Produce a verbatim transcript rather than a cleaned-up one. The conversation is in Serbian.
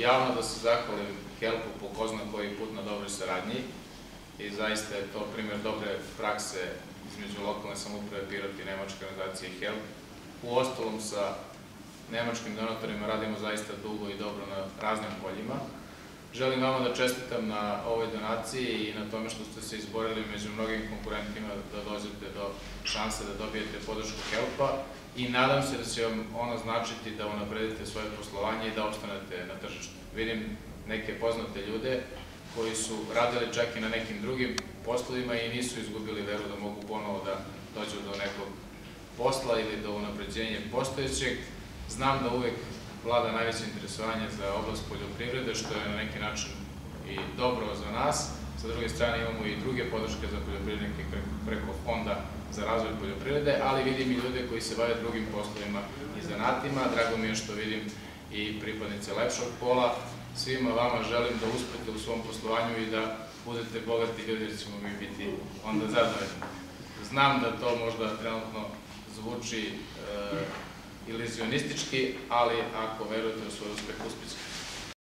javno da se zahvalim Helpu po ko zna koji put na dobroj saradnji i zaista je to primjer dobre prakse između lokalne samouprave Pirot i nemačke organizacije Help. U ostalom sa nemačkim donatorima radimo zaista dugo i dobro na raznim poljima. Želim vama da čestitam na ovoj donaciji i na tome što ste se izborili među mnogim konkurentima da dođete do šanse da dobijete podršku Helpa i nadam se da će vam ono značiti da unapredite svoje poslovanje i da opstanete na tržištu. Vidim neke poznate ljude koji su radili čak i na nekim drugim poslovima i nisu izgubili veru da mogu ponovo da dođu do nekog posla ili do unapređenja postojećeg. Znam da uvek vlada najveće interesovanje za oblast poljoprivrede, što je na neki način i dobro za nas. Sa druge strane imamo i druge podrške za poljoprivrednike preko Fonda za razvoj poljoprivrede, ali vidim i ljude koji se bave drugim poslovima i zanatima. Drago mi je što vidim i pripadnice lepšog pola. Svima vama želim da uspete u svom poslovanju i da budete bogati ljudi, jer ćemo mi biti onda zadovoljni. Znam da to možda trenutno zvuči ilizionistički, ali ako verujete u svoj uspeh, uspjećete.